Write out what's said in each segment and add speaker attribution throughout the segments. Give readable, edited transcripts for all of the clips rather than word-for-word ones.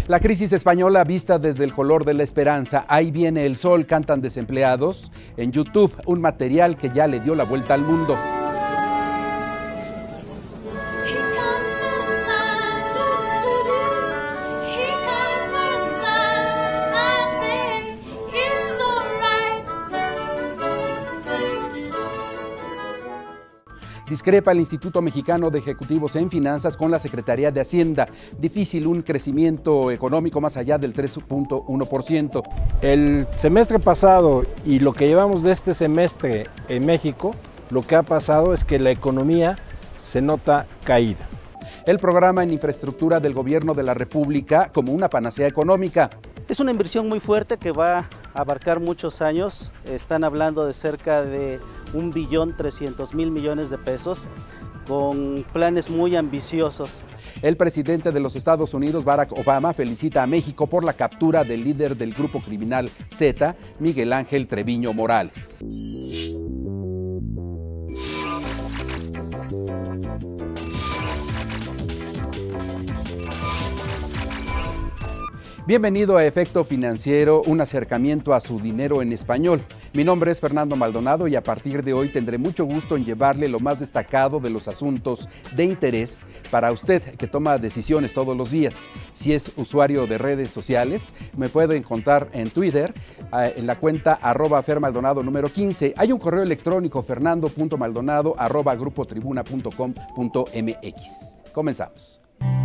Speaker 1: La crisis española vista desde el color de la esperanza. Ahí viene el sol, cantan desempleados. En YouTube, un material que ya le dio la vuelta al mundo. Discrepa el Instituto Mexicano de Ejecutivos en Finanzas con la Secretaría de Hacienda. Difícil un crecimiento económico más allá del 3.1%.
Speaker 2: El semestre pasado y lo que llevamos de este semestre en México, lo que ha pasado es que la economía se nota caída.
Speaker 1: El programa en infraestructura del Gobierno de la República como una panacea económica.
Speaker 3: Es una inversión muy fuerte que va a abarcar muchos años. Están hablando de cerca de 1.300.000 millones de pesos, con planes muy ambiciosos.
Speaker 1: El presidente de los Estados Unidos, Barack Obama, felicita a México por la captura del líder del grupo criminal Z, Miguel Ángel Treviño Morales. Bienvenido a Efecto Financiero, un acercamiento a su dinero en español. Mi nombre es Fernando Maldonado y a partir de hoy tendré mucho gusto en llevarle lo más destacado de los asuntos de interés para usted que toma decisiones todos los días. Si es usuario de redes sociales, me puede encontrar en Twitter, en la cuenta @fermaldonado número 15. Hay un correo electrónico fernando.maldonado@grupotribuna.com.mx. Comenzamos.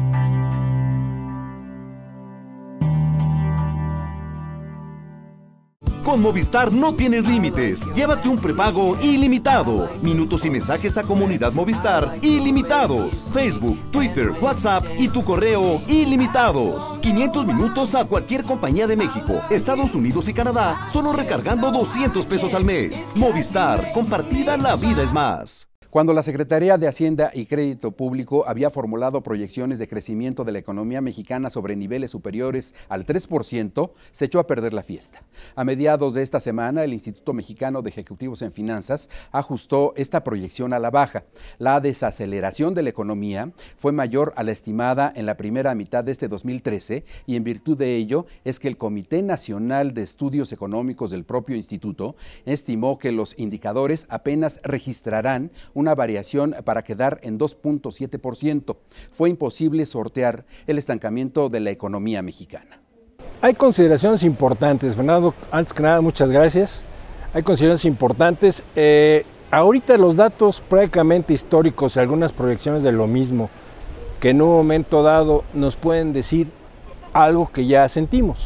Speaker 4: Con Movistar no tienes límites. Llévate un prepago ilimitado. Minutos y mensajes a Comunidad Movistar ilimitados. Facebook, Twitter, WhatsApp y tu correo ilimitados. 500 minutos a cualquier compañía de México, Estados Unidos y Canadá, solo recargando 200 pesos al mes. Movistar, compartida la vida es más.
Speaker 1: Cuando la Secretaría de Hacienda y Crédito Público había formulado proyecciones de crecimiento de la economía mexicana sobre niveles superiores al 3%, se echó a perder la fiesta. A mediados de esta semana, el Instituto Mexicano de Ejecutivos en Finanzas ajustó esta proyección a la baja. La desaceleración de la economía fue mayor a la estimada en la primera mitad de este 2013 y en virtud de ello es que el Comité Nacional de Estudios Económicos del propio instituto estimó que los indicadores apenas registrarán una variación para quedar en 2.7%. Fue imposible sortear el estancamiento de la economía mexicana.
Speaker 2: Hay consideraciones importantes, Fernando. Antes que nada, muchas gracias. Hay consideraciones importantes. Ahorita los datos prácticamente históricos y algunas proyecciones de lo mismo, que en un momento dado nos pueden decir algo que ya sentimos.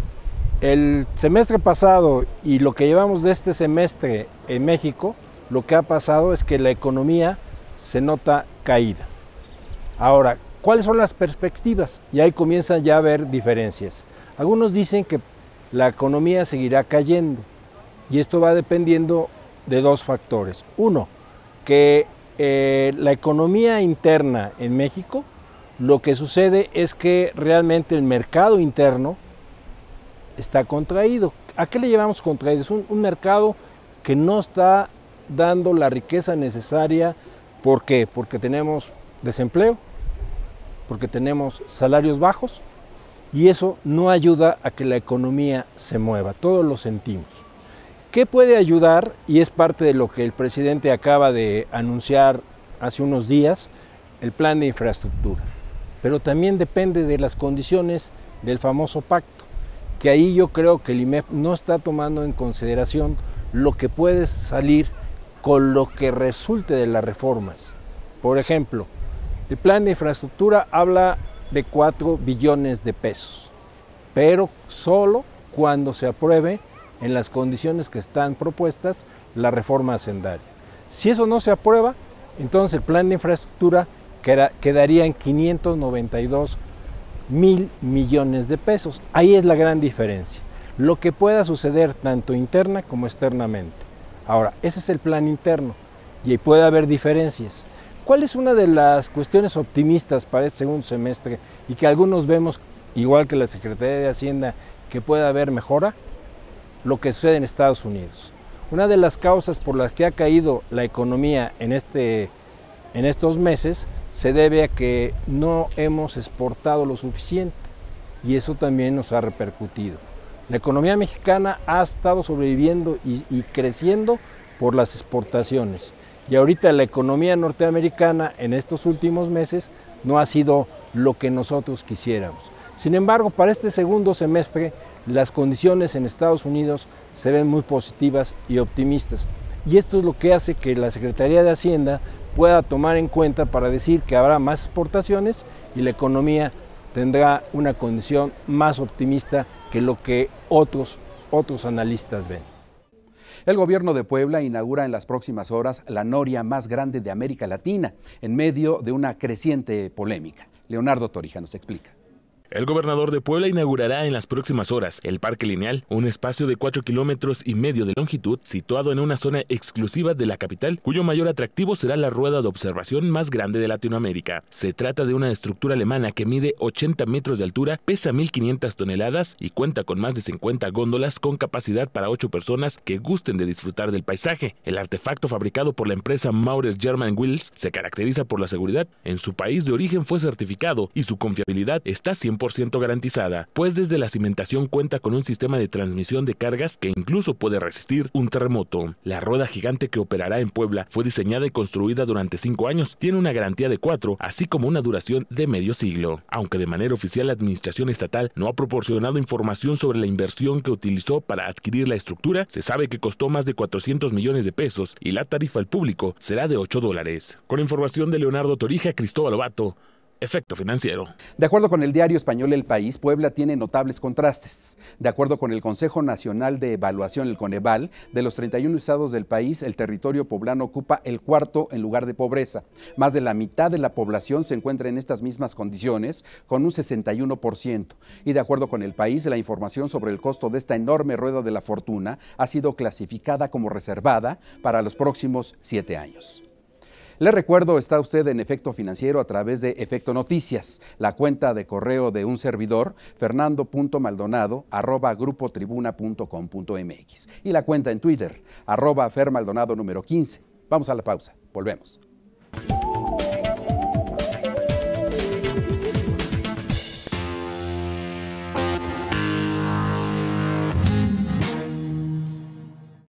Speaker 2: El semestre pasado y lo que llevamos de este semestre en México, lo que ha pasado es que la economía se nota caída. Ahora, ¿cuáles son las perspectivas? Y ahí comienzan ya a haber diferencias. Algunos dicen que la economía seguirá cayendo y esto va dependiendo de dos factores. Uno, que la economía interna en México, lo que sucede es que realmente el mercado interno está contraído. ¿A qué le llamamos contraído? Es un mercado que no está dando la riqueza necesaria. ¿Por qué? Porque tenemos desempleo, porque tenemos salarios bajos y eso no ayuda a que la economía se mueva, todos lo sentimos. ¿Qué puede ayudar? Y es parte de lo que el presidente acaba de anunciar hace unos días, el plan de infraestructura. Pero también depende de las condiciones del famoso pacto, que ahí yo creo que el IMEF no está tomando en consideración lo que puede salir con lo que resulte de las reformas. Por ejemplo, el plan de infraestructura habla de 4 billones de pesos, pero solo cuando se apruebe en las condiciones que están propuestas la reforma hacendaria. Si eso no se aprueba, entonces el plan de infraestructura quedaría en 592.000 millones de pesos. Ahí es la gran diferencia. Lo que pueda suceder tanto interna como externamente. Ahora, ese es el plan interno y ahí puede haber diferencias. ¿Cuál es una de las cuestiones optimistas para este segundo semestre y que algunos vemos, igual que la Secretaría de Hacienda, que puede haber mejora? Lo que sucede en Estados Unidos. Una de las causas por las que ha caído la economía en estos meses se debe a que no hemos exportado lo suficiente. y eso también nos ha repercutido. La economía mexicana ha estado sobreviviendo y creciendo por las exportaciones. Y ahorita la economía norteamericana en estos últimos meses no ha sido lo que nosotros quisiéramos. Sin embargo, para este segundo semestre, las condiciones en Estados Unidos se ven muy positivas y optimistas. Y esto es lo que hace que la Secretaría de Hacienda pueda tomar en cuenta para decir que habrá más exportaciones y la economía tendrá una condición más optimista que lo que otros analistas ven.
Speaker 1: El gobierno de Puebla inaugura en las próximas horas la noria más grande de América Latina, en medio de una creciente polémica. Leonardo Torija nos explica.
Speaker 5: El gobernador de Puebla inaugurará en las próximas horas el Parque Lineal, un espacio de 4,5 kilómetros de longitud, situado en una zona exclusiva de la capital, cuyo mayor atractivo será la rueda de observación más grande de Latinoamérica. Se trata de una estructura alemana que mide 80 metros de altura, pesa 1.500 toneladas y cuenta con más de 50 góndolas con capacidad para 8 personas que gusten de disfrutar del paisaje. El artefacto, fabricado por la empresa Maurer German Wheels, se caracteriza por la seguridad. En su país de origen fue certificado y su confiabilidad está 100% garantizada, pues desde la cimentación cuenta con un sistema de transmisión de cargas que incluso puede resistir un terremoto. La rueda gigante que operará en Puebla fue diseñada y construida durante 5 años, tiene una garantía de 4, así como una duración de medio siglo. Aunque de manera oficial la administración estatal no ha proporcionado información sobre la inversión que utilizó para adquirir la estructura, se sabe que costó más de 400 millones de pesos y la tarifa al público será de $8. Con información de Leonardo Torija, Cristóbal Lobato, Efecto Financiero.
Speaker 1: De acuerdo con el diario español El País, Puebla tiene notables contrastes. De acuerdo con el Consejo Nacional de Evaluación, el Coneval, de los 31 estados del país, el territorio poblano ocupa el 4º en lugar de pobreza. Más de la mitad de la población se encuentra en estas mismas condiciones, con un 61%. Y de acuerdo con El País, la información sobre el costo de esta enorme rueda de la fortuna ha sido clasificada como reservada para los próximos 7 años. Le recuerdo, está usted en Efecto Financiero a través de Efecto Noticias, la cuenta de correo de un servidor, fernando.maldonado@grupotribuna.com.mx, y la cuenta en Twitter, @fermaldonado número 15. Vamos a la pausa, volvemos.